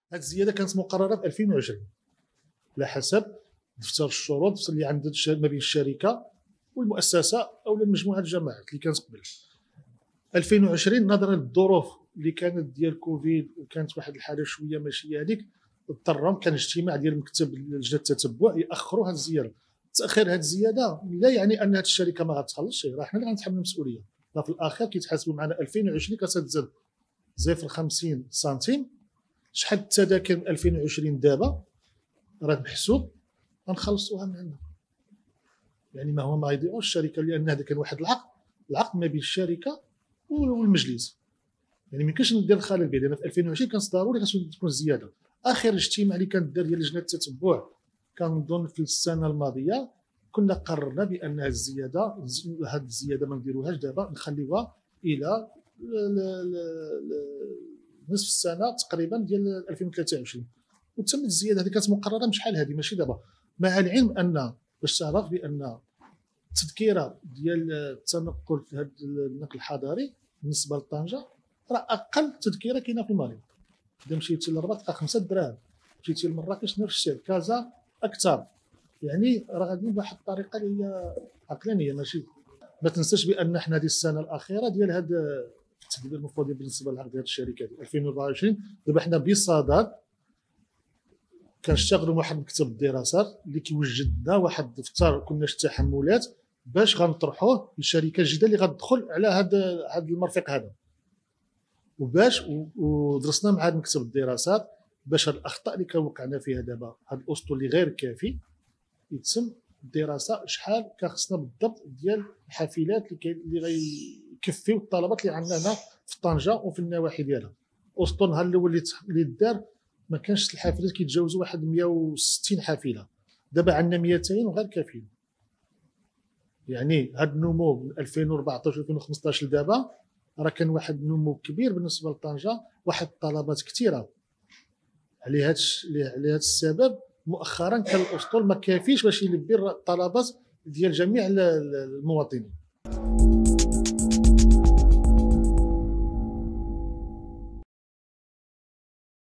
هذه الزياده كانت مقرره في 2020 على حسب دفتر الشروط اللي عند ما بين الشركه والمؤسسه او مجموعه الجماعات اللي كانت قبل 2020. نظرا للظروف اللي كانت ديال كوفيد وكانت واحد الحاله شويه ماشي هذيك، اضطروا كان اجتماع ديال مكتب لجنه التتبع ياخروا هذه الزياده. تاخير هذه الزياده لا يعني ان هذه الشركه ما غتخلصش، راه حنا اللي غنتحمل المسؤوليه. في الاخير كيتحاسبوا معنا 2020 كتزاد 0.50 سنتيم. شحال التذاكر 2020 دابا راه محسوب غنخلصوها من عندنا. يعني ما هو ما يضيعوش الشركه، لان هذا كان واحد العقد ما بين الشركه والمجلس. يعني ما يمكنش ندير الخلل به، لان في 2020 كانت ضروري خاصو تكون الزياده. اخر اجتماع اللي كانت دار ديال لجنه التتبع كنظن في السنه الماضيه كنا قررنا بان هذه الزياده ما نديروهاش دابا، نخليوها الى نصف السنه تقريبا ديال 2023. وتمت الزياده هذه كانت مقرره من شحال هذه ماشي دابا، مع العلم ان باش تعرف بان التذكره ديال التنقل في هذا النقل الحضري بالنسبه لطنجه راه اقل تذكره كاينه في المغرب. اذا مشيتي للرباط 5 دراهم، مشيتي لمراكش نفس الشيء، كازا اكثر. يعني راه غاديين بواحد الطريقه اللي هي عقلانيه ماشي. ما تنساش بان حنا هذه السنه الاخيره ديال هذا التدبير المفروض بالنسبه لعقد هذه الشركه ديال 2024 دابا حنا بصدد كنشتغلوا مع واحد مكتب الدراسات اللي كيوجد لنا واحد الدفتر كناش التحملات باش غنطرحوه للشركه الجديده اللي غتدخل على هذا المرفق هذا، وباش ودرسنا مع هذا مكتب الدراسات باش هاد الاخطاء اللي كوقعنا فيها دابا، هذا الاسطول اللي غير كافي، يتم الدراسه شحال كان خصنا بالضبط ديال الحافلات اللي غيكفيو الطلبات اللي عندنا هنا في طنجه وفي النواحي ديالها. الاسطول النهار الاول اللي دار ما كانش الحافلات كيتجاوزوا واحد 160 حافله، دابا عندنا 200 وغير كافيين. يعني هذا النمو من 2014 2015 لدابا راه كان واحد النمو كبير بالنسبه لطنجه، واحد الطلبات كثيره. على هذا السبب مؤخرا كان الاسطول ما كافيش باش يلبي الطلبات ديال جميع المواطنين.